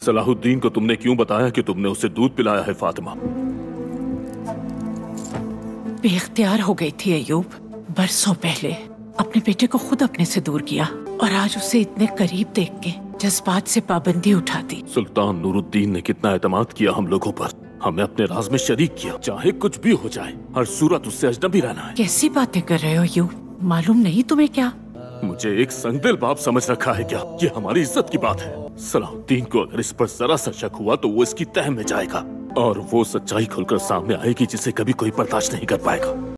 सलाहुद्दीन को तुमने क्यों बताया कि तुमने उसे दूध पिलाया है फातिमा? बेख्तियार हो गई थी अयूब। बरसों पहले अपने बेटे को खुद अपने से दूर किया और आज उसे इतने करीब देख के जज्बात से पाबंदी उठा दी। सुल्तान नूरुद्दीन ने कितना एतमाद किया हम लोगों पर, हमें अपने राज में शरीक किया। चाहे कुछ भी हो जाए, हर सूरत उससे अजनबी रहना है। कैसी बातें कर रहे हो अयूब? मालूम नहीं तुम्हें क्या? मुझे एक संगदिल बाप समझ रखा है क्या? ये हमारी इज्जत की बात है। सलाहुद्दीन को अगर इस पर जरा सा शक हुआ तो वो इसकी तह में जाएगा और वो सच्चाई खुलकर सामने आएगी जिसे कभी कोई बर्दाश्त नहीं कर पाएगा।